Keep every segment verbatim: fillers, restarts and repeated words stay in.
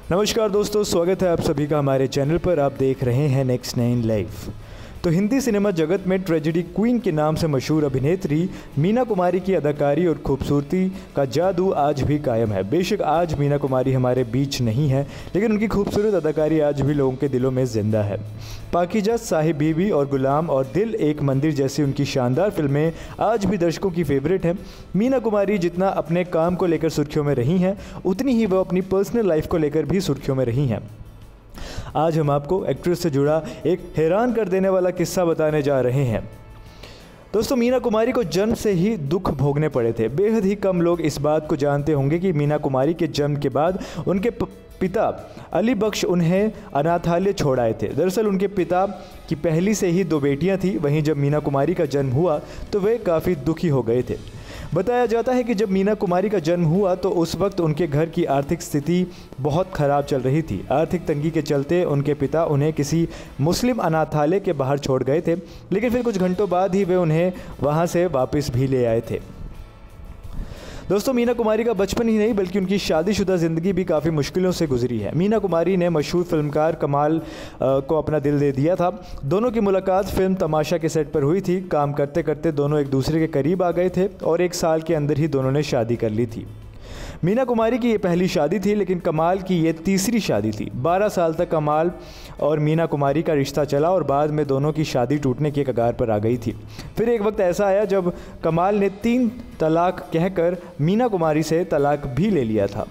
नमस्कार दोस्तों, स्वागत है आप सभी का हमारे चैनल पर। आप देख रहे हैं नेक्स्ट नाइन लाइव। तो हिंदी सिनेमा जगत में ट्रेजेडी क्वीन के नाम से मशहूर अभिनेत्री मीना कुमारी की अदाकारी और खूबसूरती का जादू आज भी कायम है। बेशक आज मीना कुमारी हमारे बीच नहीं है, लेकिन उनकी खूबसूरत अदाकारी आज भी लोगों के दिलों में जिंदा है। पाकीजा, साहिब बीबी और गुलाम और दिल एक मंदिर जैसी उनकी शानदार फिल्में आज भी दर्शकों की फेवरेट हैं। मीना कुमारी जितना अपने काम को लेकर सुर्खियों में रही हैं, उतनी ही वो अपनी पर्सनल लाइफ को लेकर भी सुर्खियों में रही हैं। आज हम आपको एक्ट्रेस से जुड़ा एक हैरान कर देने वाला किस्सा बताने जा रहे हैं। दोस्तों, मीना कुमारी को जन्म से ही दुख भोगने पड़े थे। बेहद ही कम लोग इस बात को जानते होंगे कि मीना कुमारी के जन्म के बाद उनके पिता अली बख्श उन्हें अनाथालय छोड़ आए थे। दरअसल उनके पिता की पहली से ही दो बेटियां थीं। वहीं जब मीना कुमारी का जन्म हुआ तो वे काफ़ी दुखी हो गए थे। बताया जाता है कि जब मीना कुमारी का जन्म हुआ तो उस वक्त उनके घर की आर्थिक स्थिति बहुत ख़राब चल रही थी। आर्थिक तंगी के चलते उनके पिता उन्हें किसी मुस्लिम अनाथालय के बाहर छोड़ गए थे, लेकिन फिर कुछ घंटों बाद ही वे उन्हें वहां से वापस भी ले आए थे। दोस्तों, मीना कुमारी का बचपन ही नहीं बल्कि उनकी शादीशुदा ज़िंदगी भी काफ़ी मुश्किलों से गुजरी है। मीना कुमारी ने मशहूर फिल्मकार कमाल को अपना दिल दे दिया था। दोनों की मुलाकात फिल्म तमाशा के सेट पर हुई थी। काम करते करते दोनों एक दूसरे के करीब आ गए थे और एक साल के अंदर ही दोनों ने शादी कर ली थी। मीना कुमारी की ये पहली शादी थी, लेकिन कमाल की ये तीसरी शादी थी। बारह साल तक कमाल और मीना कुमारी का रिश्ता चला और बाद में दोनों की शादी टूटने की कगार पर आ गई थी। फिर एक वक्त ऐसा आया जब कमाल ने तीन तलाक कहकर मीना कुमारी से तलाक भी ले लिया था।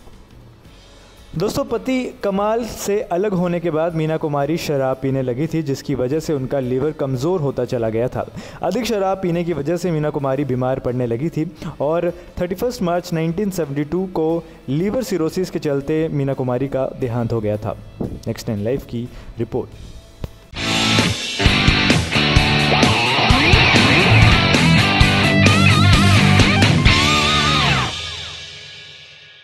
दोस्तों, पति कमाल से अलग होने के बाद मीना कुमारी शराब पीने लगी थी, जिसकी वजह से उनका लीवर कमज़ोर होता चला गया था। अधिक शराब पीने की वजह से मीना कुमारी बीमार पड़ने लगी थी और इकतीस मार्च उन्नीस सौ बहत्तर को लीवर सिरोसिस के चलते मीना कुमारी का देहांत हो गया था। नेक्स्ट नाइन लाइव की रिपोर्ट।